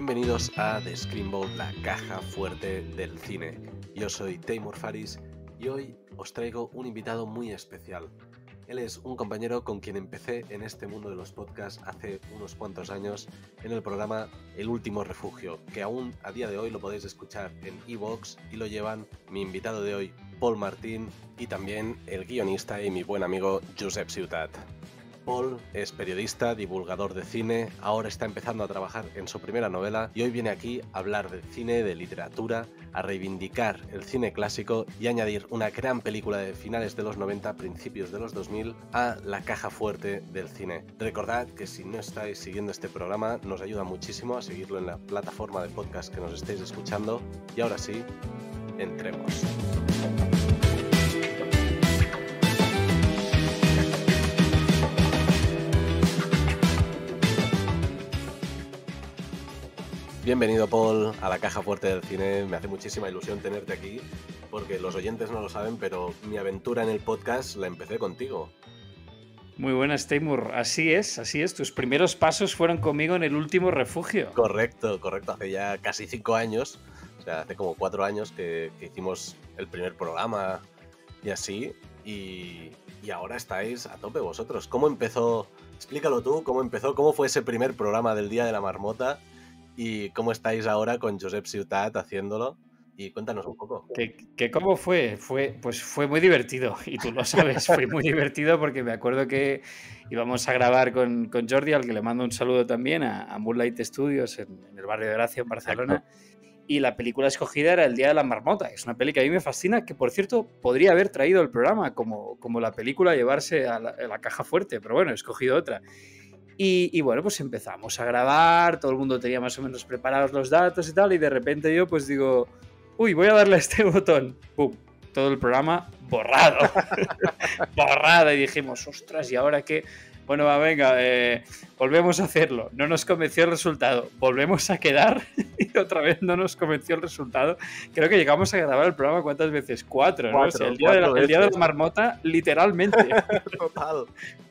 Bienvenidos a The Screen Vault, la caja fuerte del cine. Yo soy Teimur Faris y hoy os traigo un invitado muy especial. Él es un compañero con quien empecé en este mundo de los podcasts hace unos cuantos años en el programa El Último Refugio, que aún a día de hoy lo podéis escuchar en iVoox y lo llevan mi invitado de hoy, Paul Martín, y también el guionista y mi buen amigo Josep Ciutat. Paul es periodista, divulgador de cine, ahora está empezando a trabajar en su primera novela y hoy viene aquí a hablar de cine, de literatura, a reivindicar el cine clásico y añadir una gran película de finales de los 90, principios de los 2000 a la caja fuerte del cine. Recordad que si no estáis siguiendo este programa nos ayuda muchísimo a seguirlo en la plataforma de podcast que nos estéis escuchando y ahora sí, entremos. Bienvenido, Paul, a la caja fuerte del cine. Me hace muchísima ilusión tenerte aquí, porque los oyentes no lo saben, pero mi aventura en el podcast la empecé contigo. Muy buenas, Teimur. Así es. Tus primeros pasos fueron conmigo en El Último Refugio. Correcto. Hace ya casi 5 años, o sea, hace como 4 años que hicimos el primer programa y así, y ahora estáis a tope vosotros. ¿Cómo empezó? Explícalo tú, ¿cómo empezó? ¿Cómo fue ese primer programa del Día de la Marmota? ¿Y cómo estáis ahora con Josep Ciutat haciéndolo? Y cuéntanos un poco. ¿Cómo fue? Pues fue muy divertido, y tú lo sabes, fue muy divertido porque me acuerdo que íbamos a grabar con Jordi, al que le mando un saludo también, a Moonlight Studios en el barrio de Gracia, en Barcelona. Y la película escogida era El Día de la Marmota. Es una peli que a mí me fascina, que por cierto podría haber traído el programa como la película a llevarse a la caja fuerte, pero bueno, he escogido otra. Y bueno, pues empezamos a grabar, todo el mundo tenía más o menos preparados los datos y tal, y de repente yo pues digo, uy, voy a darle a este botón. ¡Pum! Todo el programa borrado. Borrado. Y dijimos, ostras, ¿y ahora qué? Bueno, va, venga, volvemos a hacerlo. No nos convenció el resultado. Volvemos a quedar y otra vez no nos convenció el resultado. Creo que llegamos a grabar el programa, ¿cuántas veces? 4, ¿no? O sea, el día de la marmota, literalmente. Total.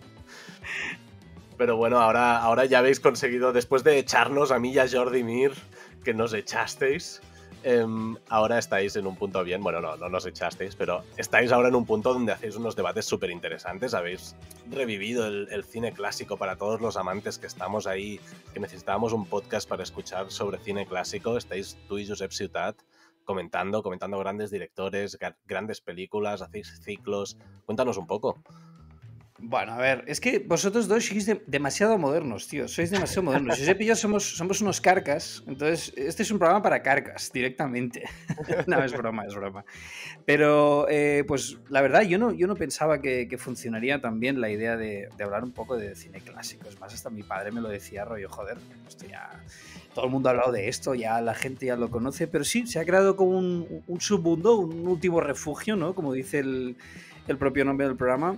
Pero bueno, ahora ya habéis conseguido, después de echarnos a mí y a Jordi Mir, que nos echasteis, ahora estáis en un punto bien. Bueno, no nos echasteis, pero estáis ahora en un punto donde hacéis unos debates súper interesantes. Habéis revivido el cine clásico para todos los amantes que estamos ahí, que necesitábamos un podcast para escuchar sobre cine clásico. Estáis tú y Josep Ciutat comentando grandes directores, grandes películas, hacéis ciclos. Cuéntanos un poco. Bueno, a ver, es que vosotros dos sois demasiado modernos, tío. Sois demasiado modernos. Josep y yo somos unos carcas. Entonces, este es un programa para carcas, directamente. No, es broma. Pero, pues, la verdad, yo no pensaba que funcionaría tan bien la idea de hablar un poco de cine clásico. Es más, hasta mi padre me lo decía, rollo, joder, esto ya... Todo el mundo ha hablado de esto, ya la gente ya lo conoce. Pero sí, se ha creado como un submundo, un último refugio, ¿no? Como dice el propio nombre del programa.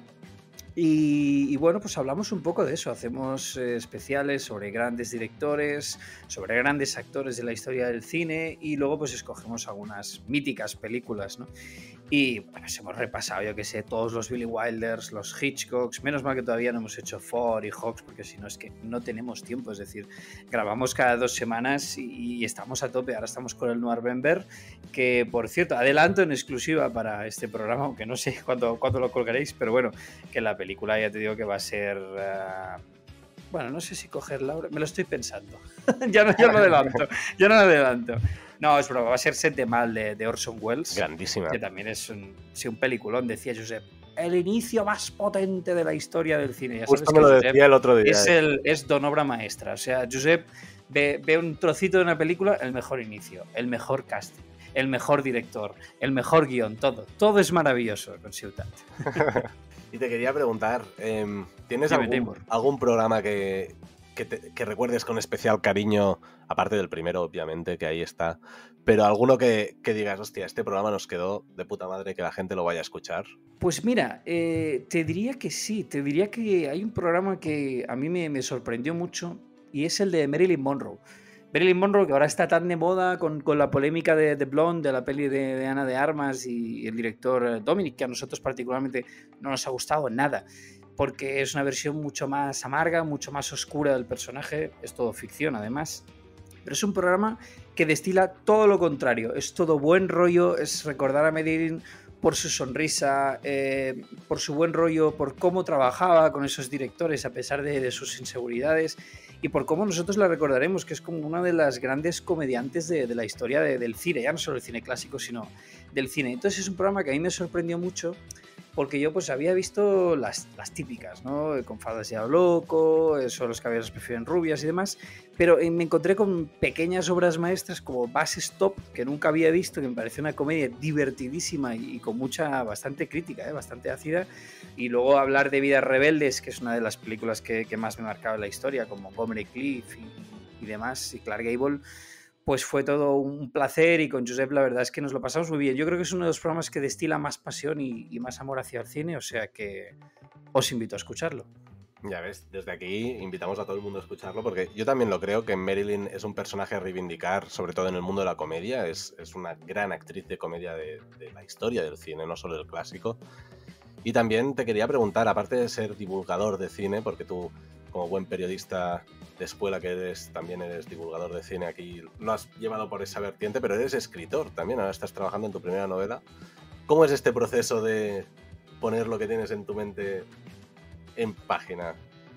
Y bueno, pues hablamos un poco de eso, hacemos especiales sobre grandes directores, sobre grandes actores de la historia del cine y luego pues escogemos algunas míticas películas, ¿no? Y bueno, hemos repasado, yo que sé, todos los Billy Wilders, los Hitchcocks, menos mal que todavía no hemos hecho Ford y Hawks, porque si no es que no tenemos tiempo, es decir, grabamos cada 2 semanas y estamos a tope. Ahora estamos con el Noirvember, que por cierto, adelanto en exclusiva para este programa, aunque no sé cuándo lo colgaréis, pero bueno, que la película ya te digo que va a ser... bueno, no sé si cogerla ahora, me lo estoy pensando. ya no adelanto. No, es broma, va a ser Set de Mal de Orson Welles. Grandísima. Que también es un peliculón, decía Josep. El inicio más potente de la historia del cine. Ya Justo me lo decía el otro día. Es don obra maestra. O sea, Josep ve un trocito de una película, el mejor inicio, el mejor casting, el mejor director, el mejor guión, todo. Todo es maravilloso con Ciutat. Y te quería preguntar, ¿tienes algún programa que recuerdes con especial cariño, aparte del primero, obviamente, que ahí está, pero alguno que digas, hostia, este programa nos quedó de puta madre, que la gente lo vaya a escuchar? Pues mira, te diría que sí, te diría que hay un programa que a mí me sorprendió mucho y es el de Marilyn Monroe. Marilyn Monroe, que ahora está tan de moda con la polémica de Blonde, de la peli de Ana de Armas y el director Dominic, que a nosotros particularmente no nos ha gustado nada, porque es una versión mucho más amarga, mucho más oscura del personaje, es todo ficción además. pero es un programa que destila todo lo contrario. Es todo buen rollo, es recordar a Marilyn por su sonrisa, por su buen rollo, por cómo trabajaba con esos directores a pesar de sus inseguridades y por cómo nosotros la recordaremos, que es como una de las grandes comediantes de la historia del cine, ya no solo el cine clásico, sino del cine. Entonces es un programa que a mí me sorprendió mucho porque yo pues había visto las típicas, ¿no? Con Faldas ya loco, eso, los caballeros prefieren rubias y demás, pero me encontré con pequeñas obras maestras como Bus Stop, que nunca había visto, que me pareció una comedia divertidísima y con bastante crítica, bastante ácida, y luego hablar de Vidas Rebeldes, que es una de las películas que más me marcaba en la historia, con Montgomery Clift y demás, y Clark Gable, pues fue todo un placer y con Josep la verdad es que nos lo pasamos muy bien. Yo creo que es uno de los programas que destila más pasión y más amor hacia el cine, o sea que os invito a escucharlo. Ya ves, desde aquí invitamos a todo el mundo a escucharlo porque yo también lo creo que Marilyn es un personaje a reivindicar, sobre todo en el mundo de la comedia. Es una gran actriz de comedia de la historia del cine, no solo del clásico. Y también te quería preguntar, aparte de ser divulgador de cine, porque tú como buen periodista de escuela que eres, también eres divulgador de cine, aquí lo has llevado por esa vertiente, pero eres escritor también, ahora estás trabajando en tu primera novela. ¿Cómo es este proceso de poner lo que tienes en tu mente en página?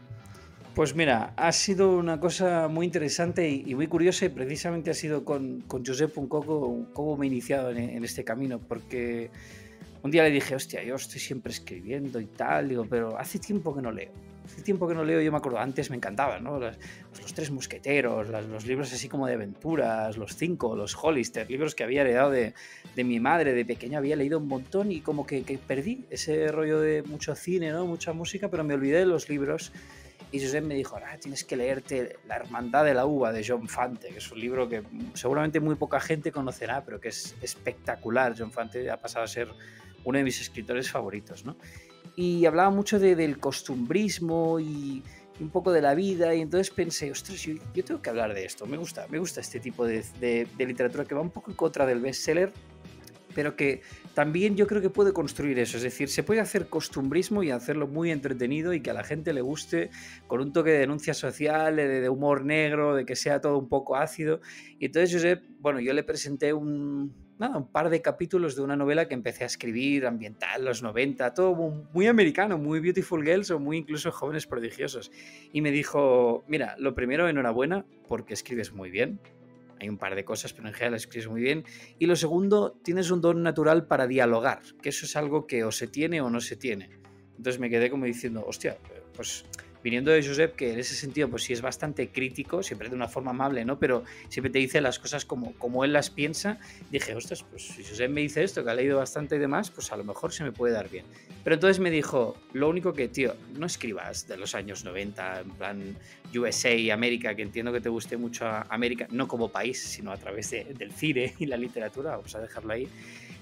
Pues mira, ha sido una cosa muy interesante y muy curiosa y precisamente ha sido con Josep un poco cómo me he iniciado en este camino, porque un día le dije, hostia, yo estoy siempre escribiendo y tal, digo, pero hace tiempo que no leo. Hace tiempo que no leo, yo me acuerdo, antes me encantaban, ¿no? Los Tres Mosqueteros, los libros así como de aventuras, los Cinco, los Hollister, libros que había heredado de mi madre, de pequeño había leído un montón y como que perdí ese rollo de mucho cine, ¿no? Mucha música, pero me olvidé de los libros. Y Josep me dijo, tienes que leerte La Hermandad de la Uva de John Fante, que es un libro que seguramente muy poca gente conocerá, pero que es espectacular. John Fante ha pasado a ser uno de mis escritores favoritos, ¿no? Y hablaba mucho del costumbrismo y un poco de la vida, y entonces pensé, ostras, yo tengo que hablar de esto, me gusta este tipo de literatura que va un poco en contra del bestseller, pero que también yo creo que puede construir eso, es decir, se puede hacer costumbrismo y hacerlo muy entretenido y que a la gente le guste, con un toque de denuncia social, de humor negro, de que sea todo un poco ácido. Y entonces Josep, bueno, yo le presenté un par de capítulos de una novela que empecé a escribir, ambiental, los 90, todo muy americano, muy Beautiful Girls o muy incluso Jóvenes Prodigiosos. Y me dijo, mira, lo primero, enhorabuena, porque escribes muy bien. Hay un par de cosas, pero en general escribes muy bien. Y lo segundo, tienes un don natural para dialogar, que eso es algo que o se tiene o no se tiene. Entonces me quedé como diciendo, hostia, pues viniendo de Josep, que en ese sentido pues sí es bastante crítico, siempre de una forma amable, ¿no? Pero siempre te dice las cosas como él las piensa. Dije, ostras, pues si Josep me dice esto, que ha leído bastante y demás, pues a lo mejor se me puede dar bien. Pero entonces me dijo, lo único que, tío, no escribas de los años 90, en plan USA y América, que entiendo que te guste mucho a América, no como país, sino a través del cine y la literatura, vamos a dejarlo ahí.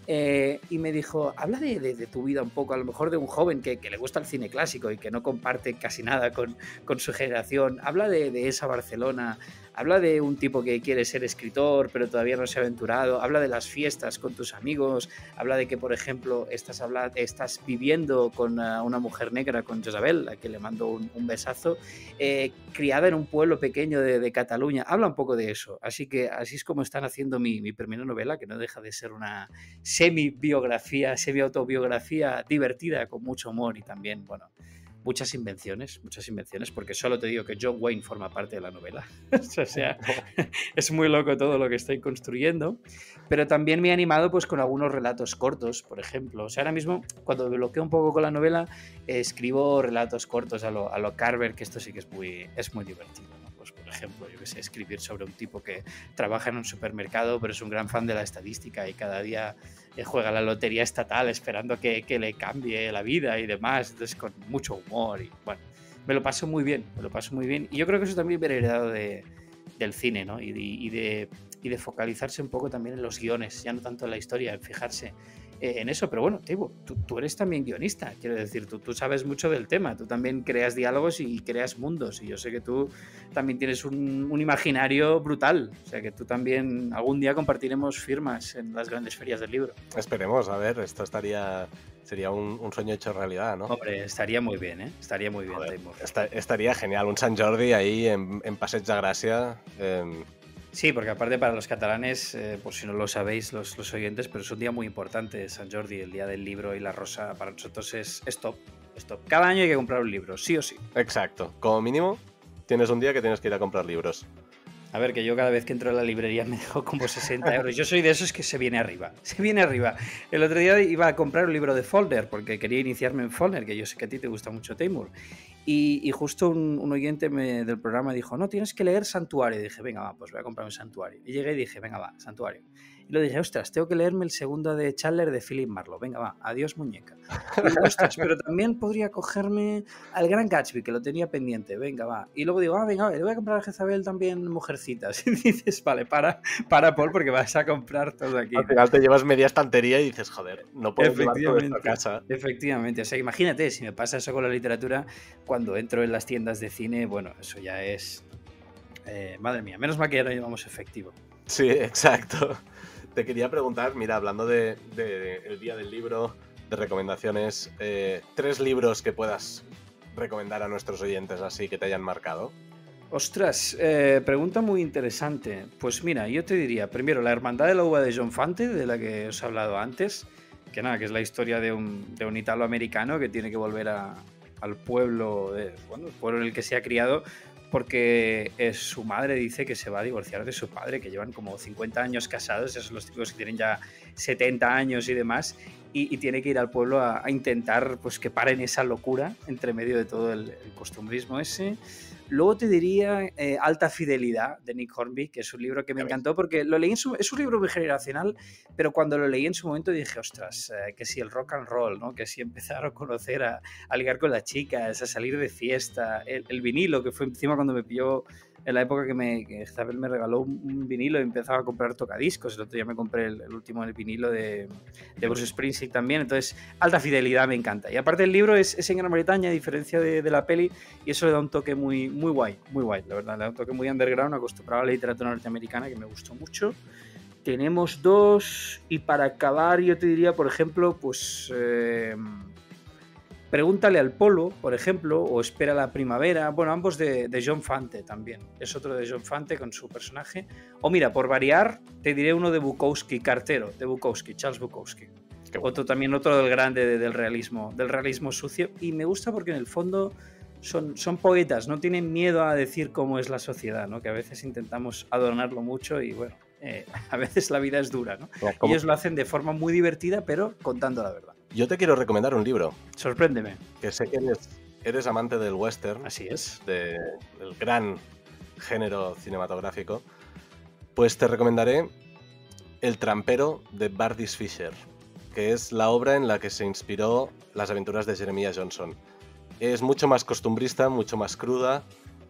Y me dijo, habla de tu vida un poco, a lo mejor de un joven que le gusta el cine clásico y que no comparte casi nada con su generación, habla de esa Barcelona, habla de un tipo que quiere ser escritor pero todavía no se ha aventurado, habla de las fiestas con tus amigos, habla de que, por ejemplo, estás viviendo con una mujer negra, con Josabel, a quien le mando un besazo, criada en un pueblo pequeño de Cataluña, habla un poco de eso, así que así es como están haciendo mi primera novela, que no deja de ser una semi-biografía, semi-autobiografía divertida, con mucho humor y también, bueno, muchas invenciones, porque solo te digo que John Wayne forma parte de la novela. O sea, es muy loco todo lo que estoy construyendo, pero también me he animado pues con algunos relatos cortos, por ejemplo. O sea, ahora mismo, cuando me bloqueo un poco con la novela, escribo relatos cortos a lo Carver, que esto sí que es muy divertido, ¿no? Pues, por ejemplo, yo que sé, escribir sobre un tipo que trabaja en un supermercado, pero es un gran fan de la estadística y cada día juega la lotería estatal esperando que le cambie la vida y demás, entonces con mucho humor y bueno, me lo paso muy bien y yo creo que eso también viene heredado del cine, ¿no? Y de focalizarse un poco también en los guiones, ya no tanto en la historia, en fijarse en eso, pero bueno, Tibo, tú eres también guionista, quiero decir, tú sabes mucho del tema, tú también creas diálogos y creas mundos, y yo sé que tú también tienes un imaginario brutal, o sea que tú también algún día compartiremos firmas en las grandes ferias del libro. Esperemos, a ver, esto sería un sueño hecho realidad, ¿no? Hombre, estaría muy bien, ¿eh? Estaría muy bien, Joder, Timur. estaría genial, un Sant Jordi ahí en Passeig de Gràcia. Sí, porque aparte para los catalanes, por si no lo sabéis los oyentes, pero es un día muy importante, San Jordi, el día del libro y la rosa, para nosotros es top, es top. Cada año hay que comprar un libro, sí o sí. Exacto. Como mínimo, tienes un día que tienes que ir a comprar libros. A ver, que yo cada vez que entro a la librería me dejo como 60 euros. Yo soy de esos que se viene arriba. Se viene arriba. El otro día iba a comprar un libro de Faulkner porque quería iniciarme en Faulkner, que yo sé que a ti te gusta mucho, Taimur. Y justo un oyente del programa dijo, no, tienes que leer Santuario. Y dije, venga, va, pues voy a comprarme Santuario. Y llegué y dije, venga, va, Santuario. Y lo dije, ostras, tengo que leerme el segundo de Chandler de Philip Marlowe. Venga, va, adiós, muñeca. Y digo, ostras, pero también podría cogerme al Gran Gatsby, que lo tenía pendiente. Venga, va. Y luego digo, venga, le voy a comprar a Jezabel también Mujercitas. Y dices, vale, para, Paul, porque vas a comprar todo aquí. Al final te llevas media estantería y dices, joder, no puedo llevar todo esto a casa. Efectivamente. O sea, imagínate, si me pasa eso con la literatura, cuando entro en las tiendas de cine, bueno, eso ya es... madre mía, menos mal que ya no llevamos efectivo. Sí, exacto. Te quería preguntar, mira, hablando de el día del libro, de recomendaciones, 3 libros que puedas recomendar a nuestros oyentes así que te hayan marcado. Ostras, pregunta muy interesante. Pues mira, yo te diría, primero, La Hermandad de la Uva de John Fante, de la que os he hablado antes, que nada, que es la historia de un italoamericano que tiene que volver al pueblo, el pueblo en el que se ha criado, porque su madre dice que se va a divorciar de su padre, que llevan como 50 años casados, esos son los típicos que tienen ya 70 años y demás, y tiene que ir al pueblo a intentar pues, que paren esa locura entre medio de todo el costumbrismo ese. Luego te diría Alta Fidelidad, de Nick Hornby, que es un libro que me encantó porque lo leí es un libro muy generacional, pero cuando lo leí en su momento dije, ostras, que si el rock and roll, ¿no? Que si empezar a conocer, a ligar con las chicas, a salir de fiesta, el vinilo, que fue encima cuando me pilló en la época que Isabel me regaló un vinilo y empezaba a comprar tocadiscos. El otro día me compré el último vinilo de Bruce Springsteen también. Entonces, Alta Fidelidad me encanta. Y aparte el libro es en Gran Bretaña, a diferencia de la peli, y eso le da un toque muy guay, la verdad. Le da un toque muy underground, acostumbrado a la literatura norteamericana, que me gustó mucho. Tenemos 2, y para acabar yo te diría, por ejemplo, pues... Pregúntale al Polo, por ejemplo, o Espera la Primavera. Bueno, ambos de John Fante también. Es otro de John Fante con su personaje. O mira, por variar, te diré uno de Bukowski, Cartero, de Bukowski, Charles Bukowski. Bueno. Otro del grande del realismo sucio. Y me gusta porque en el fondo son poetas, no tienen miedo a decir cómo es la sociedad, ¿no? Que a veces intentamos adornarlo mucho y bueno, a veces la vida es dura, ¿no? Ellos lo hacen de forma muy divertida, pero contando la verdad. Yo te quiero recomendar un libro. Sorpréndeme. Que sé que eres amante del western. Así es. Del gran género cinematográfico. Pues te recomendaré El trampero de Bardis Fisher, que es la obra en la que se inspiró las aventuras de Jeremiah Johnson. Es mucho más costumbrista, mucho más cruda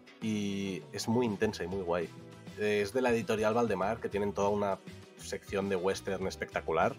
y es muy intensa y muy guay. Es de la editorial Valdemar, que tienen toda una sección de western espectacular.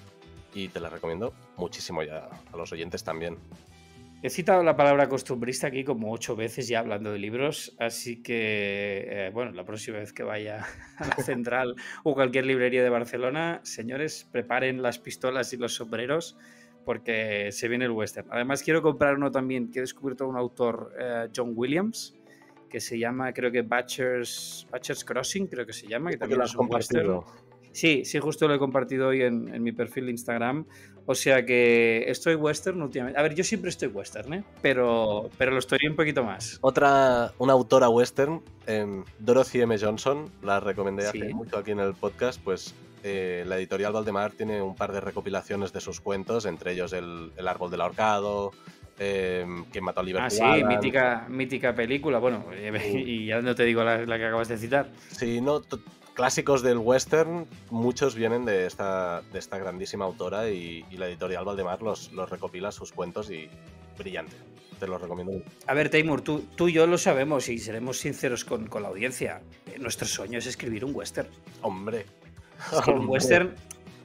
Y te la recomiendo muchísimo ya a los oyentes también. He citado la palabra costumbrista aquí como 8 veces ya hablando de libros, así que, bueno, la próxima vez que vaya a la Central o cualquier librería de Barcelona, señores, preparen las pistolas y los sombreros porque se viene el western. Además, quiero comprar uno también, que he descubierto un autor, John Williams, que se llama, creo que Butcher's Crossing, creo que se llama, que también es un western. Sí, justo lo he compartido hoy en mi perfil de Instagram. O sea que estoy western últimamente. A ver, yo siempre estoy western, pero lo estoy un poquito más. Una autora western, Dorothy M. Johnson, la recomendé hace mucho aquí en el podcast, pues la editorial Valdemar tiene un par de recopilaciones de sus cuentos, entre ellos El árbol del ahorcado, Quien mató a Liberty Valance. Mítica película, bueno, y ya no te digo la que acabas de citar. Sí, no... Clásicos del western, muchos vienen de esta grandísima autora y la editorial Valdemar los recopila sus cuentos y brillante. Te los recomiendo. A ver, Taimur, tú y yo lo sabemos y seremos sinceros con la audiencia. Nuestro sueño es escribir un western. ¡Hombre! Un western...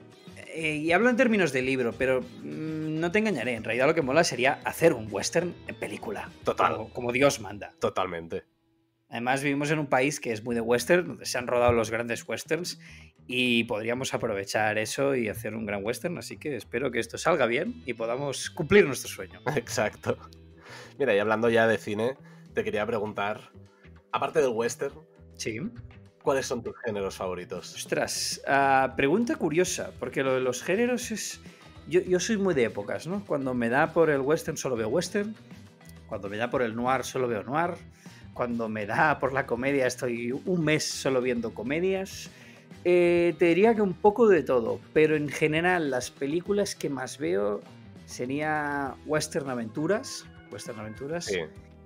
y hablo en términos de libro, pero no te engañaré. En realidad lo que mola sería hacer un western en película. Total. Como Dios manda. Totalmente. Además, vivimos en un país que es muy de western, donde se han rodado los grandes westerns y podríamos aprovechar eso y hacer un gran western. Así que espero que esto salga bien y podamos cumplir nuestro sueño. Exacto. Mira, y hablando ya de cine, te quería preguntar, aparte del western, sí, ¿cuáles son tus géneros favoritos? Ostras, pregunta curiosa, porque lo de los géneros es... Yo soy muy de épocas, ¿no? Cuando me da por el western solo veo western, cuando me da por el noir solo veo noir, cuando me da por la comedia estoy un mes solo viendo comedias. Te diría que un poco de todo, pero en general las películas que más veo sería western aventuras, Sí,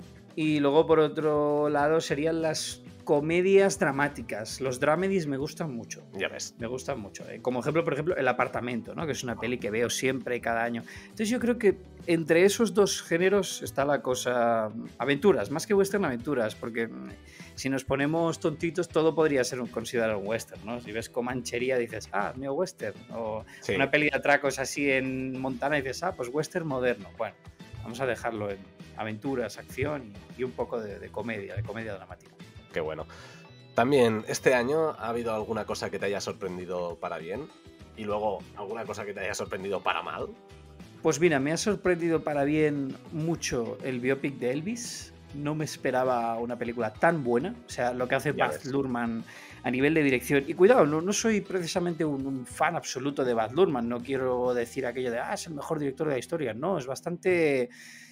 y luego por otro lado serían las comedias dramáticas. Los dramedies me gustan mucho. ya ves. Me gustan mucho. Como ejemplo, por ejemplo, El apartamento, ¿no? Que es una peli que veo siempre, cada año. Entonces yo creo que entre esos dos géneros está la cosa... Aventuras, más que western, aventuras, porque si nos ponemos tontitos, todo podría ser considerado un western, ¿no? Si ves Comanchería, dices, ah, neo-western. O Sí. una peli de atracos así en Montana, dices, ah, pues western moderno. Bueno, vamos a dejarlo en aventuras, acción y un poco de comedia dramática. Qué bueno. También, este año ha habido alguna cosa que te haya sorprendido para bien y luego alguna cosa que te haya sorprendido para mal. Pues mira, me ha sorprendido para bien mucho el biopic de Elvis. No me esperaba una película tan buena. O sea, lo que hace Ya Baz ves. Luhrmann a nivel de dirección. Y cuidado, no soy precisamente un fan absoluto de Baz Luhrmann. No quiero decir aquello de, es el mejor director de la historia. No, es bastante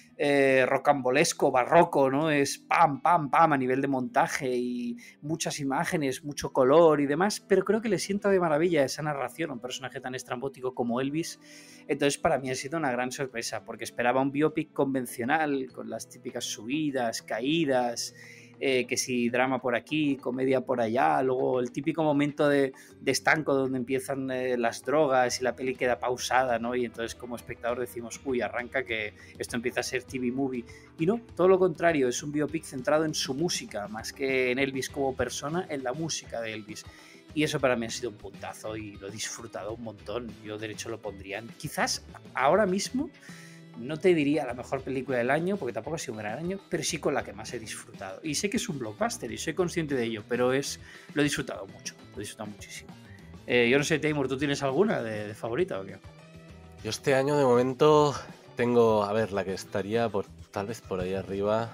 rocambolesco, barroco, ¿no? Es pam, pam, pam a nivel de montaje y muchas imágenes, mucho color y demás, pero creo que le sienta de maravilla esa narración a un personaje tan estrambótico como Elvis. Entonces para mí ha sido una gran sorpresa, porque esperaba un biopic convencional, con las típicas subidas, caídas, que si drama por aquí, comedia por allá, luego el típico momento de estanco donde empiezan las drogas y la peli queda pausada, ¿no? Y entonces como espectador decimos, uy, arranca que esto empieza a ser TV movie. Y no, todo lo contrario, es un biopic centrado en su música, más que en Elvis como persona, en la música de Elvis. Y eso para mí ha sido un puntazo y lo he disfrutado un montón. Yo de hecho lo pondría. Quizás ahora mismo no te diría la mejor película del año, porque tampoco ha sido un gran año, pero sí con la que más he disfrutado. Y sé que es un blockbuster y soy consciente de ello, pero lo he disfrutado mucho, lo he disfrutado muchísimo. Yo no sé, Taimur, ¿tú tienes alguna de favorita o qué? Yo este año de momento tengo, a ver, la que estaría tal vez por ahí arriba.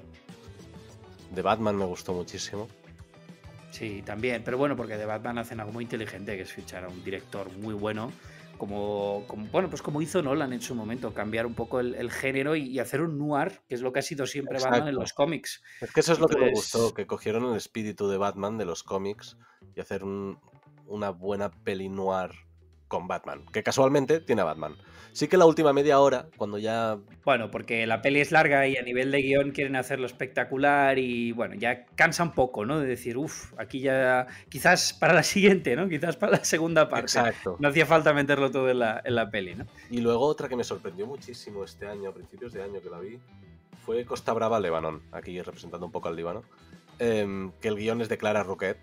De Batman me gustó muchísimo. Sí, también, pero bueno, porque de Batman hacen algo muy inteligente, que es fichar a un director muy bueno, bueno, pues como hizo Nolan en su momento, cambiar un poco el género y hacer un noir, que es lo que ha sido siempre Batman en Exacto. los cómics. Es que eso es lo que me gustó, Entonces, que cogieron el espíritu de Batman de los cómics y hacer una buena peli noir con Batman, que casualmente tiene a Batman. Sí que la última media hora, cuando ya... bueno, porque la peli es larga y a nivel de guión quieren hacerlo espectacular y bueno, ya cansa un poco, ¿no? De decir, uff, aquí ya, quizás para la siguiente, ¿no? Quizás para la segunda parte. Exacto. No hacía falta meterlo todo en la peli, ¿no? Y luego otra que me sorprendió muchísimo este año, a principios de año que la vi, fue Costa Brava, Lebanon, aquí representando un poco al Líbano, que el guión es de Clara Roquet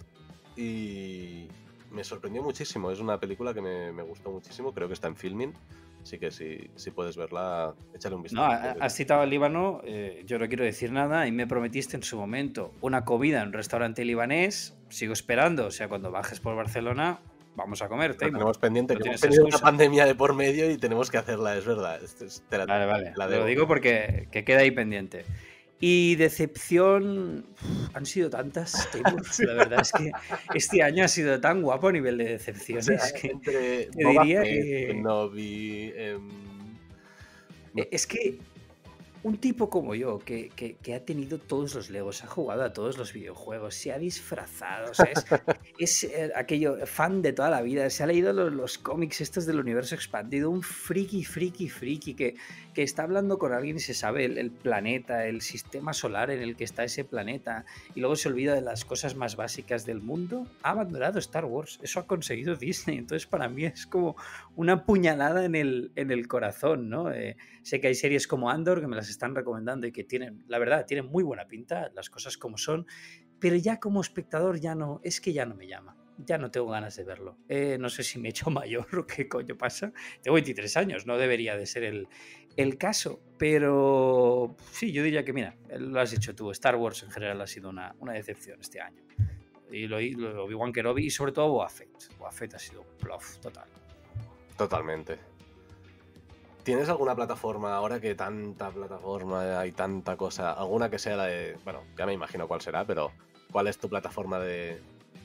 y me sorprendió muchísimo. Es una película que me gustó muchísimo, creo que está en Filmin, así que si puedes verla, échale un No, vistazo. has citado al Líbano, yo no quiero decir nada y me prometiste en su momento una comida en un restaurante libanés, sigo esperando, o sea, cuando bajes por Barcelona, vamos a comer, Lo Taimur. tenemos pendiente, No que hemos tienes tenido una excusa. pandemia de por medio y tenemos que hacerla, es verdad. Vale, La lo debo. digo porque que queda ahí pendiente. Y decepción, han sido tantas, Taimur. Sí. La verdad es que este año ha sido tan guapo a nivel de O decepciones sea, que entre te Boba diría Fett, que... Kenobi, no Es que un tipo como yo, que ha tenido todos los Legos, ha jugado a todos los videojuegos, se ha disfrazado, o sea, es aquello, fan de toda la vida, se ha leído los cómics estos del universo expandido, un friki que está hablando con alguien y se sabe el planeta, el sistema solar en el que está ese planeta, y luego se olvida de las cosas más básicas del mundo, ha abandonado Star Wars, eso ha conseguido Disney, entonces para mí es como una puñalada en el corazón, ¿no? Sé que hay series como Andor que me las están recomendando y que tienen, la verdad, tienen muy buena pinta, las cosas como son, pero ya como espectador ya no, es que ya no me llama. Ya no tengo ganas de verlo. No sé si me he hecho mayor o qué coño pasa. Tengo 23 años, no debería de ser el caso, pero sí, yo diría que, mira, lo has dicho tú, Star Wars en general ha sido una decepción este año. Y lo Obi-Wan Kenobi y sobre todo Boba Fett. Boba Fett ha sido un bluff total. Totalmente. ¿Tienes alguna plataforma, ahora que tanta plataforma hay tanta cosa, alguna que sea la de... Bueno, ya me imagino cuál será, pero ¿cuál es tu plataforma de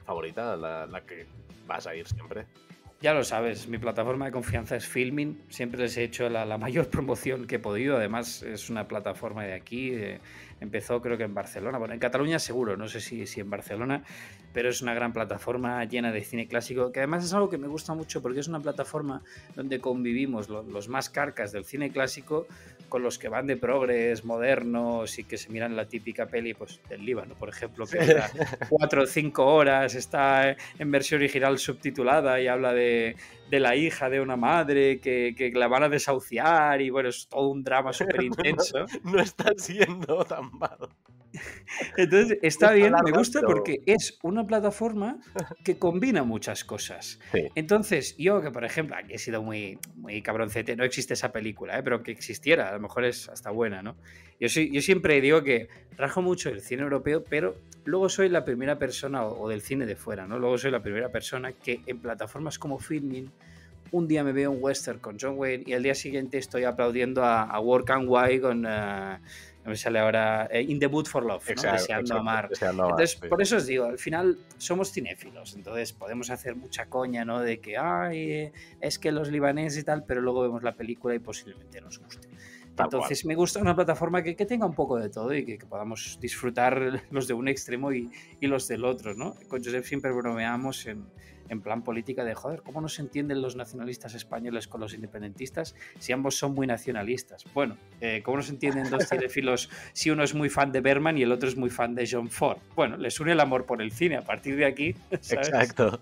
favorita, la que vas a ir siempre? Ya lo sabes, mi plataforma de confianza es Filmin. Siempre les he hecho la mayor promoción que he podido. Además, es una plataforma de aquí. Empezó creo que en Barcelona. Bueno, en Cataluña seguro, no sé si en Barcelona, pero es una gran plataforma llena de cine clásico, que además es algo que me gusta mucho porque es una plataforma donde convivimos los más carcas del cine clásico con los que van de progres, modernos y que se miran la típica peli pues, del Líbano, por ejemplo, que dura 4 o 5 horas, está en versión original subtitulada y habla de la hija de una madre que la van a desahuciar y bueno, es todo un drama súper intenso. No está siendo tan mal. Entonces está bien, me larga, gusta pero... porque es una plataforma que combina muchas cosas. Sí. Entonces yo que por ejemplo, aquí he sido muy cabroncete, no existe esa película, pero que existiera, a lo mejor es hasta buena, ¿no? Yo siempre digo que rajo mucho el cine europeo, pero luego soy la primera persona, o del cine de fuera, ¿no? Luego soy la primera persona que en plataformas como Filmin, un día me veo un western con John Wayne y al día siguiente estoy aplaudiendo a Work and Why con... no me sale ahora, In the Mood for Love, ¿no? Exacto, Deseando amar. Deseando amar, Entonces, sí. por eso os digo, al final somos cinéfilos, entonces podemos hacer mucha coña, ¿no? De que, ay, es que los libaneses y tal, pero luego vemos la película y posiblemente nos guste. Entonces me gusta una plataforma que tenga un poco de todo y que podamos disfrutar los de un extremo y los del otro, ¿no? Con Josep siempre bromeamos en plan política de, joder, ¿cómo no se entienden los nacionalistas españoles con los independentistas si ambos son muy nacionalistas? Bueno, ¿cómo no se entienden dos cinéfilos si uno es muy fan de Bergman y el otro es muy fan de John Ford? Bueno, les une el amor por el cine. A partir de aquí, ¿sabes? Exacto.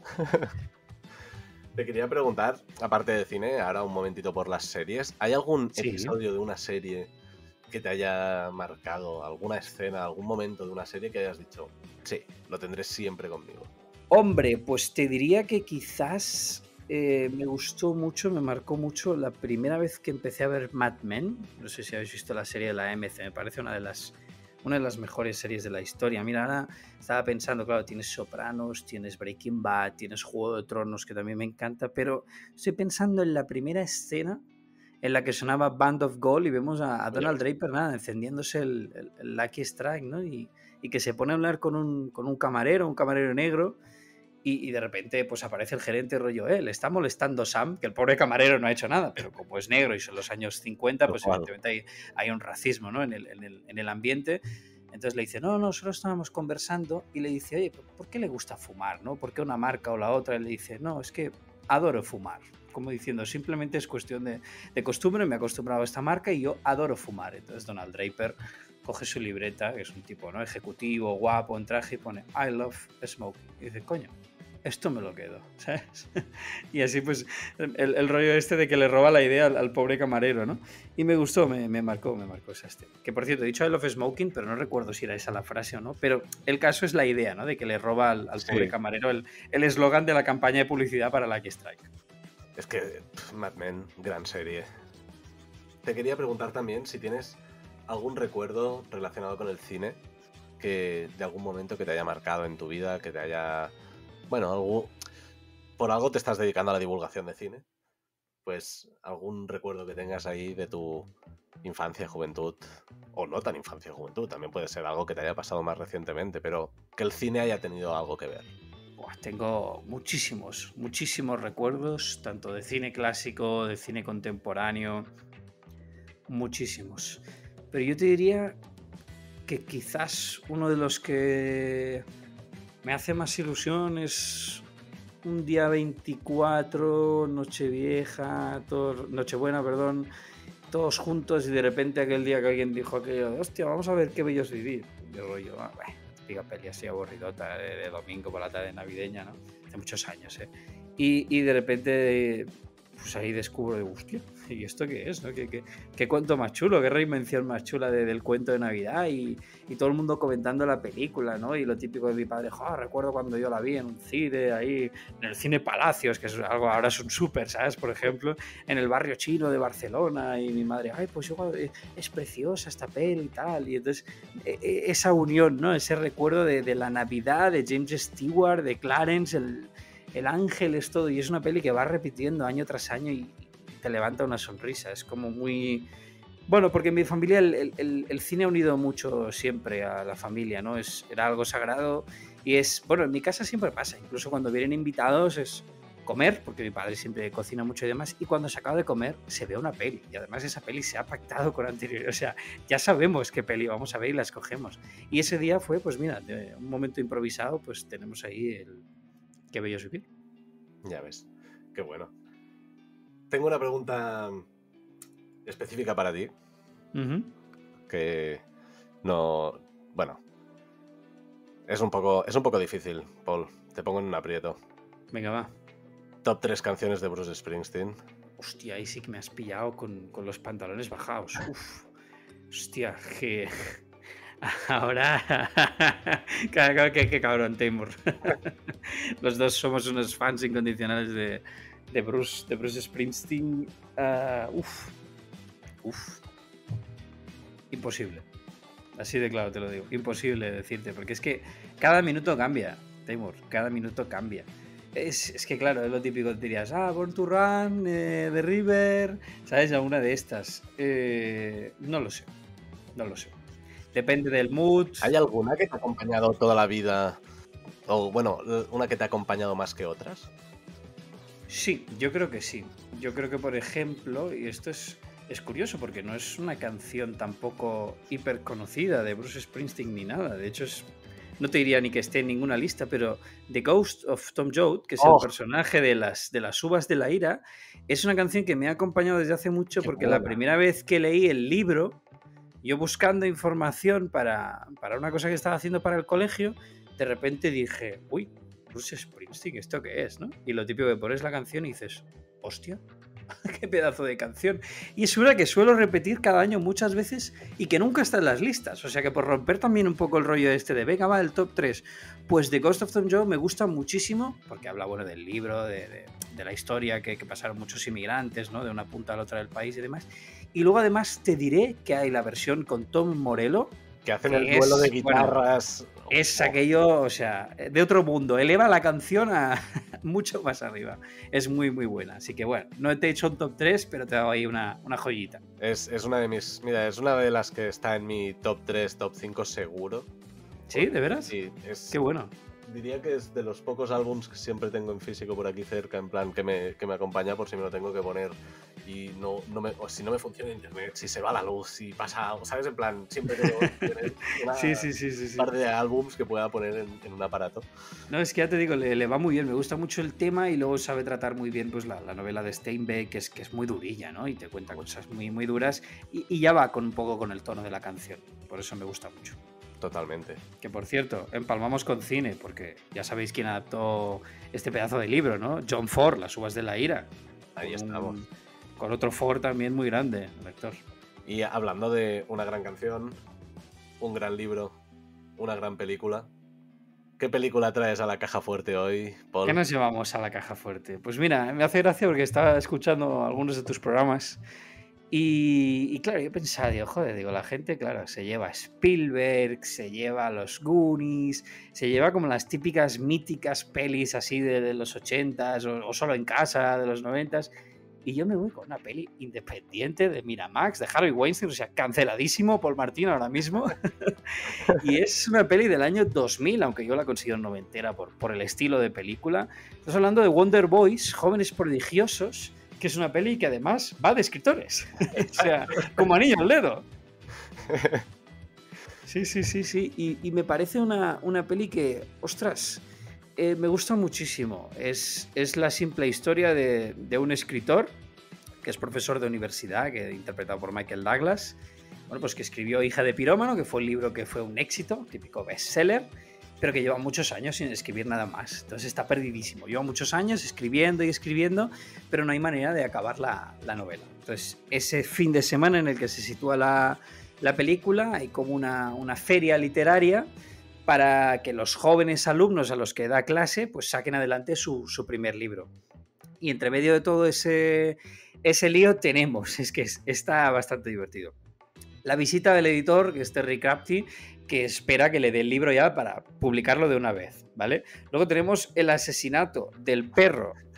Te quería preguntar, aparte de cine, ahora un momentito por las series. ¿Hay algún episodio de una serie que te haya marcado? ¿Alguna escena, algún momento de una serie que hayas dicho, sí, lo tendré siempre conmigo? Hombre, pues te diría que quizás me gustó mucho, me marcó mucho la primera vez que empecé a ver Mad Men. No sé si habéis visto la serie de la AMC, me parece una de las mejores series de la historia. Mira, ahora estaba pensando, claro, tienes Sopranos, tienes Breaking Bad, tienes Juego de Tronos, que también me encanta, pero estoy pensando en la primera escena en la que sonaba Band of Gold y vemos a Donald Draper, nada, encendiéndose el Lucky Strike, ¿no? Y que se pone a hablar con un camarero negro, y de repente pues aparece el gerente rollo, le está molestando Sam, que el pobre camarero no ha hecho nada, pero como es negro y son los años 50, pues evidentemente hay un racismo, ¿no? en el ambiente. Entonces le dice, no, solo estábamos conversando, y le dice, oye, ¿por qué le gusta fumar, no? ¿Por qué una marca o la otra? Y le dice, no, es que adoro fumar. Como diciendo, simplemente es cuestión de costumbre, me he acostumbrado a esta marca y yo adoro fumar. Entonces Donald Draper coge su libreta, que es un tipo, ¿no? Ejecutivo, guapo, en traje, y pone I love smoking. Y dice, coño, esto me lo quedo, ¿sabes? Y así pues el rollo este de que le roba la idea al pobre camarero, ¿no? Y me gustó, me marcó esa escena. Que por cierto, he dicho I love smoking, pero no recuerdo si era esa la frase o no, pero el caso es la idea, ¿no? De que le roba al pobre camarero el eslogan de la campaña de publicidad para Lucky Strike. Es que Mad Men, gran serie. Te quería preguntar también si tienes algún recuerdo relacionado con el cine que de algún momento que te haya marcado en tu vida, que te haya... Bueno, por algo te estás dedicando a la divulgación de cine, pues algún recuerdo que tengas ahí de tu infancia, juventud, o no tan infancia, juventud, también puede ser algo que te haya pasado más recientemente, pero que el cine haya tenido algo que ver. Tengo muchísimos recuerdos, tanto de cine clásico, de cine contemporáneo, muchísimos. Pero yo te diría que quizás uno de los que me hace más ilusión es un día 24, Nochebuena, todos juntos, y de repente aquel día que alguien dijo aquello, hostia, vamos a ver Qué bello es vivir. Y yo rollo, típica peli así aburridota de domingo por la tarde navideña, ¿no? Hace muchos años, ¿eh? Y de repente, pues ahí descubro, hostia, ¿y esto qué es, no? ¿Qué cuento más chulo? ¿Qué reinvención más chula del cuento de Navidad? Y todo el mundo comentando la película, ¿no? Y lo típico de mi padre, recuerdo cuando yo la vi en un cine, ahí, en el Cine Palacios, que es algo, ahora es un súper, ¿sabes? Por ejemplo, en el barrio chino de Barcelona, y mi madre, pues igual es preciosa esta peli y tal. Y entonces, esa unión, ¿no? Ese recuerdo de la Navidad, de James Stewart, de Clarence, el ángel, es todo, y es una peli que va repitiendo año tras año y te levanta una sonrisa. Es como muy... Bueno, porque en mi familia el cine ha unido mucho siempre a la familia, ¿no? Era algo sagrado, Y es, bueno, en mi casa siempre pasa, incluso cuando vienen invitados es comer, porque mi padre siempre cocina mucho y demás, y cuando se acaba de comer se ve una peli, y además esa peli se ha pactado con anterioridad, o sea, ya sabemos qué peli vamos a ver y la escogemos. Y ese día fue, pues mira, de un momento improvisado, pues tenemos ahí el Qué bello es vivir. Ya ves, qué bueno. Tengo una pregunta específica para ti, que no... Bueno, es un poco difícil, Paul. Te pongo en un aprieto. Venga, va. Top 3 canciones de Bruce Springsteen. Hostia, ahí sí que me has pillado con los pantalones bajados. Uf. Hostia, que... Ahora... Claro, qué cabrón, Taimur. Los dos somos unos fans incondicionales de Bruce Springsteen. Uf. Imposible. Así de claro te lo digo. Imposible decirte, porque es que cada minuto cambia, Taimur. Cada minuto cambia. Es que claro, es lo típico, te dirías, Born to Run, The River, ¿sabes? Alguna de estas. No lo sé. Depende del mood. ¿Hay alguna que te ha acompañado toda la vida? O bueno, una que te ha acompañado más que otras. Sí, yo creo que sí. Yo creo que, por ejemplo, y esto es curioso porque no es una canción tampoco hiper conocida de Bruce Springsteen ni nada. De hecho, no te diría ni que esté en ninguna lista, pero The Ghost of Tom Joad, que es el personaje de las uvas de la ira, es una canción que me ha acompañado desde hace mucho. Qué porque buena. La primera vez que leí el libro, yo buscando información para una cosa que estaba haciendo para el colegio, de repente dije, uy, Bruce Springsteen, ¿esto qué es? ¿No? Y lo típico que pones la canción y dices, hostia, qué pedazo de canción. Y es una que suelo repetir cada año muchas veces y que nunca está en las listas. O sea que por romper también un poco el rollo de venga, va, el top 3, pues The Ghost of Tom Joad me gusta muchísimo porque habla, bueno, del libro, de la historia que pasaron muchos inmigrantes, ¿no? De una punta a la otra del país y demás. Y luego además te diré que hay la versión con Tom Morello, que hacen el duelo de guitarras. Bueno, es aquello, o sea, de otro mundo. Eleva la canción a mucho más arriba. Es muy, muy buena. Así que bueno, no te he hecho un top 3, pero te he dado ahí una joyita. Es una de mis... Mira, es una de las que está en mi top 3, top 5 seguro. ¿Sí? ¿De veras? Sí. Qué bueno. Diría que es de los pocos álbums que siempre tengo en físico por aquí cerca, en plan que me acompaña por si me lo tengo que poner y o si no me funciona internet, si se va la luz, si pasa, ¿sabes? En plan, siempre tengo un par de álbums que pueda poner en un aparato. No, es que ya te digo, le va muy bien, me gusta mucho el tema y luego sabe tratar muy bien pues la novela de Steinbeck, que es muy durilla, ¿no? Y te cuenta cosas muy, muy duras y ya va un poco con el tono de la canción, por eso me gusta mucho. Totalmente. Que por cierto, empalmamos con cine, porque ya sabéis quién adaptó este pedazo de libro, ¿no? John Ford, Las uvas de la ira. Ahí estamos. Con otro Ford también muy grande, lector. Y hablando de una gran canción, un gran libro, una gran película, ¿qué película traes a la caja fuerte hoy, Paul? ¿Qué nos llevamos a la caja fuerte? Pues mira, me hace gracia porque estaba escuchando algunos de tus programas. Y claro, yo pensaba, digo, la gente, claro, se lleva a Spielberg, se lleva a los Goonies, se lleva como las típicas míticas pelis así de los 80s o Solo en casa de los 90s. Y yo me voy con una peli independiente de Miramax, de Harvey Weinstein, o sea, canceladísimo Paul Martin ahora mismo. Y es una peli del año 2000, aunque yo la considero noventera por el estilo de película. Estás hablando de Wonder Boys, Jóvenes Prodigiosos, que es una peli que además va de escritores. O sea, como anillo al dedo. Sí. Y me parece una peli que, ostras, me gusta muchísimo. Es la simple historia de un escritor que es profesor de universidad, que interpretado por Michael Douglas, bueno, pues que escribió Hija de Pirómano, que fue un libro que fue un éxito, típico bestseller, pero que lleva muchos años sin escribir nada más. Entonces está perdidísimo. Lleva muchos años escribiendo y escribiendo, pero no hay manera de acabar la novela. Entonces, ese fin de semana en el que se sitúa la película, hay como una feria literaria para que los jóvenes alumnos a los que da clase pues saquen adelante su primer libro. Y entre medio de todo ese lío tenemos, es que está bastante divertido. La visita del editor, que es Terry Crafty, que espera que le dé el libro ya para publicarlo de una vez, ¿vale? Luego tenemos el asesinato del perro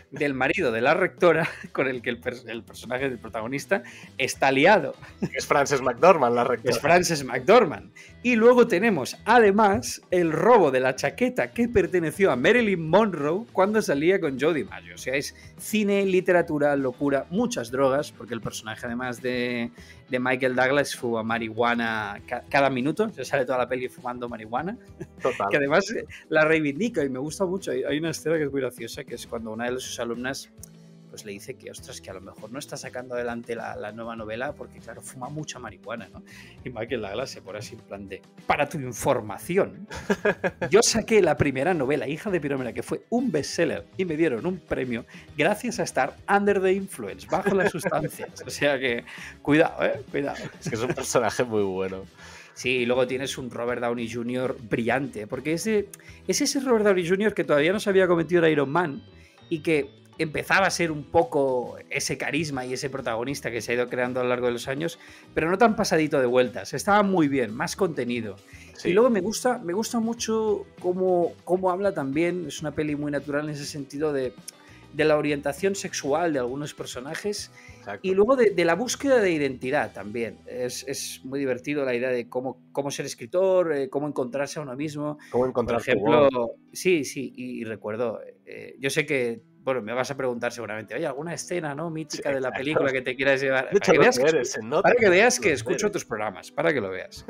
del marido de la rectora con el que el personaje del protagonista está liado. Es Frances McDormand, la rectora. Es Frances McDormand. Y luego tenemos, además, el robo de la chaqueta que perteneció a Marilyn Monroe cuando salía con Joe DiMaggio. O sea, es cine, literatura, locura, muchas drogas, porque el personaje, además de Michael Douglas, fuma marihuana cada minuto. Se sale toda la peli fumando marihuana. Total. Que además la reivindica y me gusta mucho. Hay una escena que es muy graciosa, que es cuando una de sus alumnas pues le dice que, ostras, que a lo mejor no está sacando adelante la nueva novela porque, claro, fuma mucha marihuana, ¿no? Y Michael Douglas se pone así en plan de, para tu información, yo saqué la primera novela, Hija de Piromera, que fue un bestseller y me dieron un premio gracias a estar under the influence, bajo las sustancias. O sea que, cuidado, cuidado. Es que es un personaje muy bueno. Sí, y luego tienes un Robert Downey Jr. brillante, porque es ese Robert Downey Jr. que todavía no se había cometido el Iron Man y que empezaba a ser un poco ese carisma y ese protagonista que se ha ido creando a lo largo de los años, pero no tan pasadito de vueltas. Estaba muy bien, más contenido. Sí. Y luego me gusta mucho cómo habla también, es una peli muy natural en ese sentido de la orientación sexual de algunos personajes. Exacto. Y luego de la búsqueda de identidad también. Es muy divertido la idea de cómo ser escritor, cómo encontrarse a uno mismo. Cómo encontrar, por ejemplo, sí, y recuerdo, yo sé que, bueno, me vas a preguntar seguramente, oye, ¿alguna escena, ¿no?, mítica, sí, de la película que te quieras llevar? Para que veas que escucho tus programas, para que lo veas.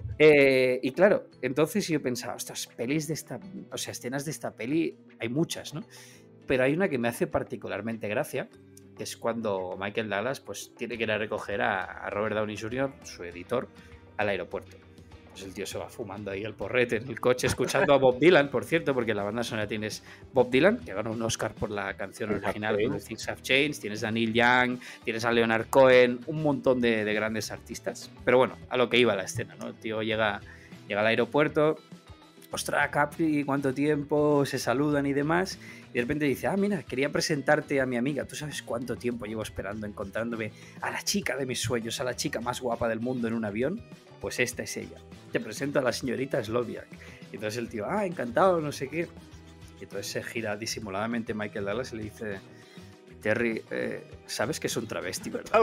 Y claro, entonces yo pensaba, ostras, escenas de esta peli hay muchas, ¿no? Pero hay una que me hace particularmente gracia, que es cuando Michael Douglas pues tiene que ir a recoger a Robert Downey Jr., su editor, al aeropuerto. Pues el tío se va fumando ahí el porrete en el coche, escuchando a Bob Dylan, por cierto, porque la banda sonora tienes Bob Dylan, que ganó un Oscar por la canción original de Things Have Changed, tienes a Neil Young, tienes a Leonard Cohen, un montón de grandes artistas. Pero bueno, a lo que iba la escena, ¿no? El tío llega al aeropuerto, ostras, Capri, cuánto tiempo, se saludan y demás, y de repente dice, mira, quería presentarte a mi amiga, tú sabes cuánto tiempo llevo esperando encontrándome a la chica de mis sueños, a la chica más guapa del mundo en un avión, pues esta es ella, te presento a la señorita Sloviak. Y entonces el tío, encantado, no sé qué, y entonces se gira disimuladamente Michael Douglas y le dice, Terry, sabes que es un travesti, ¿verdad?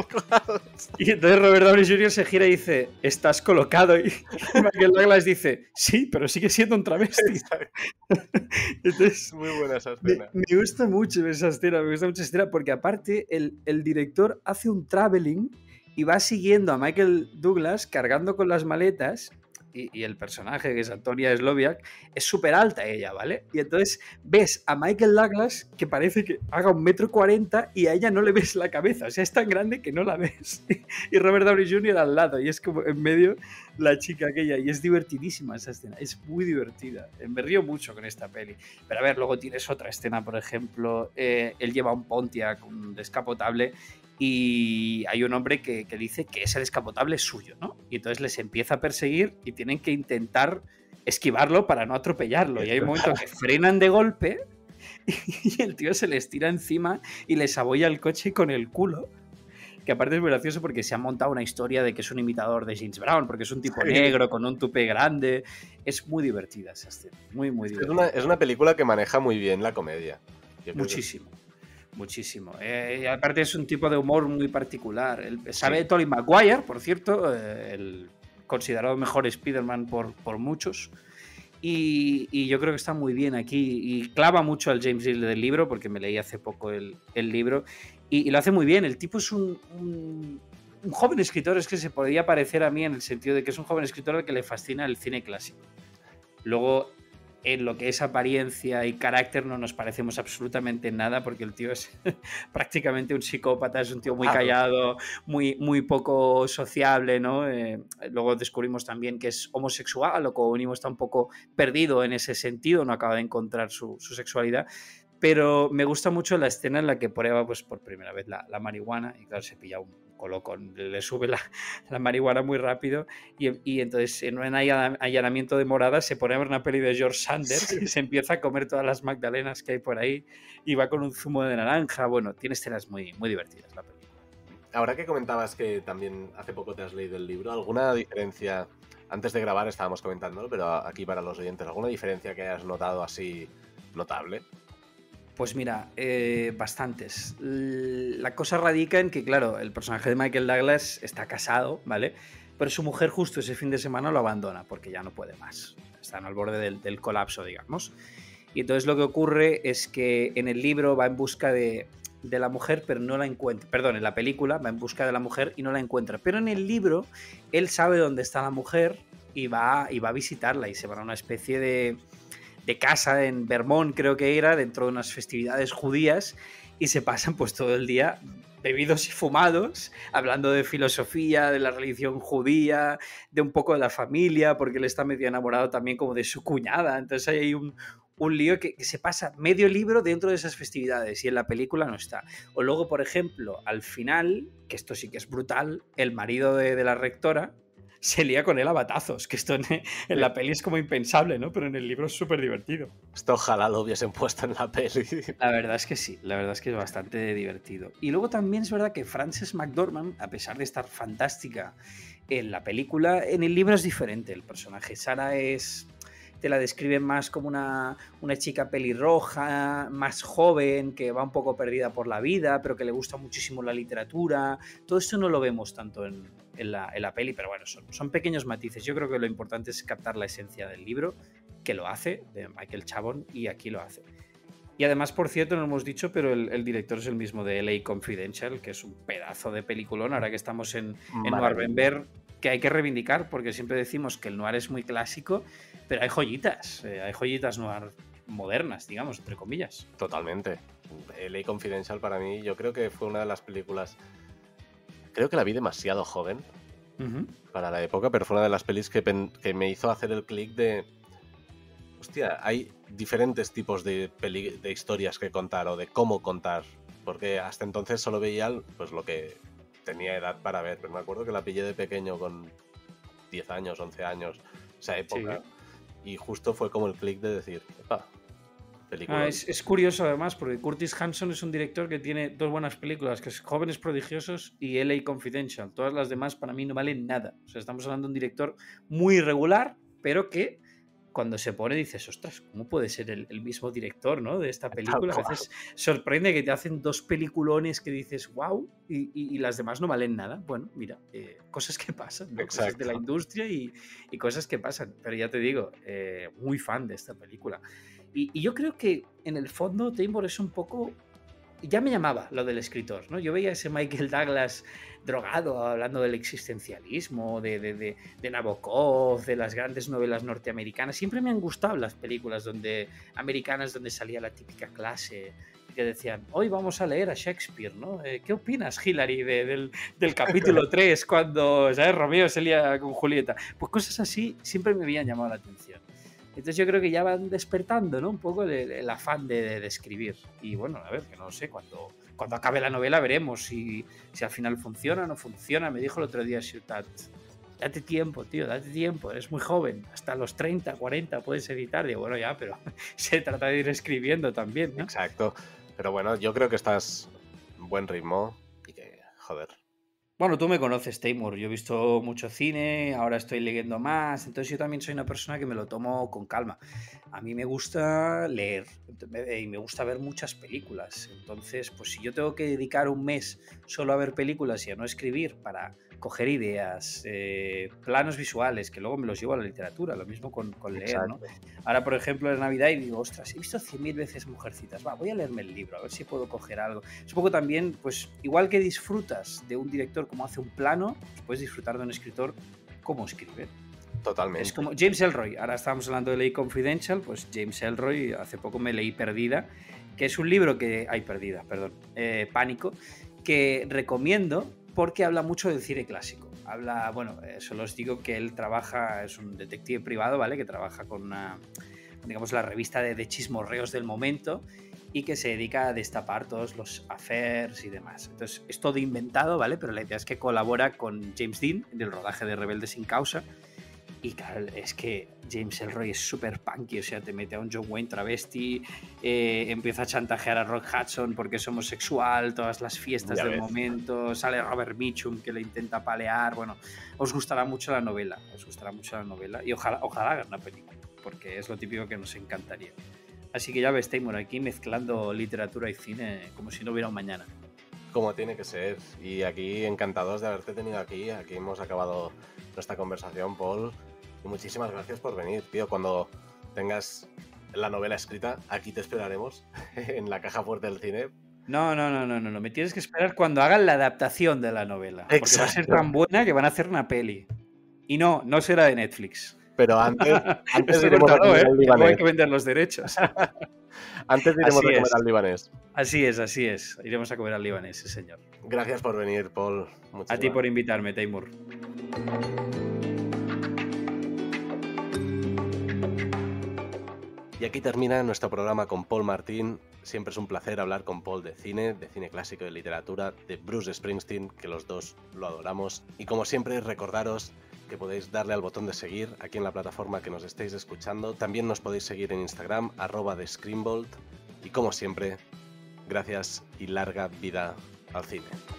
Y entonces Robert Downey Jr. se gira y dice, estás colocado. Y Michael Douglas dice, sí, pero sigue siendo un travesti. Entonces, muy buena esa escena. Me gusta mucho esa escena, porque aparte el director hace un traveling y va siguiendo a Michael Douglas cargando con las maletas. Y el personaje, que es Antonia Sloviak, es súper alta ella, ¿vale? Y entonces ves a Michael Douglas que parece que haga 1,40 m y a ella no le ves la cabeza, o sea, es tan grande que no la ves. Y Robert Downey Jr. al lado, y es como en medio la chica aquella, y es divertidísima esa escena, es muy divertida. Me río mucho con esta peli. Pero a ver, luego tienes otra escena, por ejemplo, él lleva un Pontiac, un descapotable, y hay un hombre que dice que ese descapotable es suyo, ¿no? Y entonces les empieza a perseguir y tienen que intentar esquivarlo para no atropellarlo. Y hay un momento que frenan de golpe y el tío se les tira encima y les abolla el coche con el culo. Que aparte es muy gracioso porque se ha montado una historia de que es un imitador de James Brown, porque es un tipo negro con un tupé grande. Es muy divertida esa escena, muy divertida. Es una película que maneja muy bien la comedia. Muchísimo. Y aparte es un tipo de humor muy particular. Sabe Tobey Maguire, por cierto, el considerado mejor Spider-Man por muchos. Y yo creo que está muy bien aquí. Y clava mucho al James Dean del libro, porque me leí hace poco el libro. Y lo hace muy bien. El tipo es un joven escritor, es que se podría parecer a mí en el sentido de que es un joven escritor al que le fascina el cine clásico. Luego, en lo que es apariencia y carácter no nos parecemos absolutamente nada, porque el tío es prácticamente un psicópata, es un tío muy callado, muy poco sociable, ¿no? Luego descubrimos también que es homosexual, o como venimos está un poco perdido en ese sentido, no acaba de encontrar su sexualidad. Pero me gusta mucho la escena en la que prueba pues, por primera vez la marihuana, y claro, se pilla un colocón, le sube la marihuana muy rápido, y entonces en un allanamiento de morada se pone a ver una peli de George Sanders y se empieza a comer todas las magdalenas que hay por ahí y va con un zumo de naranja. Bueno, tiene escenas muy divertidas la película. Ahora que comentabas que también hace poco te has leído el libro, ¿alguna diferencia? Antes de grabar estábamos comentándolo, pero aquí para los oyentes, ¿alguna diferencia que hayas notado así notable? Pues mira, bastantes. La cosa radica en que, claro, el personaje de Michael Douglas está casado, ¿vale? Pero su mujer justo ese fin de semana lo abandona porque ya no puede más. Están al borde del colapso, digamos. Y entonces lo que ocurre es que en el libro va en busca de la mujer, pero no la encuentra. Perdón, en la película va en busca de la mujer y no la encuentra. Pero en el libro él sabe dónde está la mujer y va a visitarla y se van a una especie de casa en Vermont, creo que era, dentro de unas festividades judías, y se pasan pues todo el día bebidos y fumados, hablando de filosofía, de la religión judía, de un poco de la familia, porque él está medio enamorado también como de su cuñada, entonces hay un lío que se pasa medio libro dentro de esas festividades y en la película no está. O luego, por ejemplo, al final, que esto sí que es brutal, el marido de la rectora se lía con él a batazos, que esto en la peli es como impensable, ¿no? Pero en el libro es súper divertido. Esto ojalá lo hubiesen puesto en la peli. La verdad es que sí, la verdad es que es bastante divertido. Y luego también es verdad que Frances McDormand, a pesar de estar fantástica en la película, en el libro es diferente. El personaje Sarah te la describen más como una chica pelirroja, más joven, que va un poco perdida por la vida, pero que le gusta muchísimo la literatura. Todo esto no lo vemos tanto en la peli, pero bueno, son pequeños matices. Yo creo que lo importante es captar la esencia del libro, que lo hace, de Michael Chabon, y aquí lo hace. Y además, por cierto, no lo hemos dicho, pero el director es el mismo de LA Confidential, que es un pedazo de peliculón, ahora que estamos en Noir, que hay que reivindicar, porque siempre decimos que el noir es muy clásico, pero hay joyitas noir modernas, digamos, entre comillas. Totalmente. LA Confidential para mí, yo creo que fue una de las películas... Creo que la vi demasiado joven para la época, pero fue una de las pelis que me hizo hacer el clic de... Hostia, hay diferentes tipos de historias que contar o de cómo contar, porque hasta entonces solo veía pues lo que tenía edad para ver, pero me acuerdo que la pillé de pequeño con 10 años, 11 años, esa época, sí. Y justo fue como el clic de decir, película. Es curioso además, porque Curtis Hanson es un director que tiene dos buenas películas, que es Jóvenes Prodigiosos y LA Confidential. Todas las demás para mí no valen nada. O sea, estamos hablando de un director muy irregular, pero que cuando se pone dices, ostras, ¿cómo puede ser el mismo director, ¿no? De esta película? A veces sorprende que te hacen dos peliculones que dices, wow, y las demás no valen nada. Bueno, mira, cosas que pasan, ¿no? Cosas de la industria y cosas que pasan. Pero ya te digo, muy fan de esta película. Y yo creo que en el fondo Taymor es un poco... Ya me llamaba lo del escritor, ¿no? Yo veía a ese Michael Douglas drogado hablando del existencialismo, de Nabokov, de las grandes novelas norteamericanas. Siempre me han gustado las películas americanas donde salía la típica clase que decían, hoy vamos a leer a Shakespeare, ¿no? ¿Qué opinas, Hillary, del capítulo 3 cuando, ¿sabes? Romeo se lía con Julieta? Pues cosas así siempre me habían llamado la atención. Entonces yo creo que ya van despertando, ¿no? Un poco el afán de escribir. Y bueno, a ver, que no sé, cuando acabe la novela veremos si al final funciona o no funciona. Me dijo el otro día Ciutat, date tiempo, tío, date tiempo, eres muy joven, hasta los 30, 40 puedes editar. Digo, bueno, ya, pero se trata de ir escribiendo también, ¿no? Exacto, pero bueno, yo creo que estás en buen ritmo y que, joder... Bueno, tú me conoces, Taymor. Yo he visto mucho cine, ahora estoy leyendo más, entonces yo también soy una persona que me lo tomo con calma. A mí me gusta leer y me gusta ver muchas películas. Entonces, pues si yo tengo que dedicar un mes solo a ver películas y a no escribir para coger ideas, planos visuales, que luego me los llevo a la literatura, lo mismo con leer, ¿no? Ahora, por ejemplo, en Navidad y digo, ostras, he visto 100.000 veces Mujercitas, voy a leerme el libro, a ver si puedo coger algo. Es un poco también, pues, igual que disfrutas de un director como hace un plano, pues puedes disfrutar de un escritor como escribe. Totalmente. Es como James Ellroy, ahora estábamos hablando de Ley Confidential, pues James Ellroy, hace poco me leí Perdida, que es un libro que... Pánico, que recomiendo porque habla mucho del cine clásico. Habla, bueno, solo os digo que él trabaja, es un detective privado, ¿vale? Que trabaja con digamos, la revista de chismorreos del momento y que se dedica a destapar todos los affairs y demás. Entonces, es todo inventado, ¿vale? Pero la idea es que colabora con James Dean en el rodaje de Rebelde sin causa. Y claro, es que James Ellroy es súper punky, o sea, te mete a un John Wayne travesti, empieza a chantajear a Rock Hudson porque es homosexual, todas las fiestas del momento, sale Robert Mitchum que le intenta palear. Bueno, os gustará mucho la novela y ojalá hagan una película, porque es lo típico que nos encantaría. Así que ya ves, Taimur, aquí mezclando literatura y cine como si no hubiera un mañana. Como tiene que ser. Y aquí encantados de haberte tenido aquí. Aquí hemos acabado nuestra conversación, Paul. Y muchísimas gracias por venir, tío. Cuando tengas la novela escrita, aquí te esperaremos en la caja fuerte del cine. No. Me tienes que esperar cuando hagan la adaptación de la novela. Porque va a ser tan buena que van a hacer una peli. Y no será de Netflix. Pero antes Esto iremos a comer al libanés. Hay que vender los derechos. Antes iremos a comer al libanés. Así es. Iremos a comer al libanés, sí, señor. Gracias por venir, Paul. A ti por invitarme, Taimur. Y aquí termina nuestro programa con Paul Martín. Siempre es un placer hablar con Paul de cine clásico, de literatura, de Bruce Springsteen, que los dos lo adoramos. Y como siempre, recordaros que podéis darle al botón de seguir aquí en la plataforma que nos estéis escuchando. También nos podéis seguir en Instagram, @TheScreenVault. Y como siempre, gracias y larga vida al cine.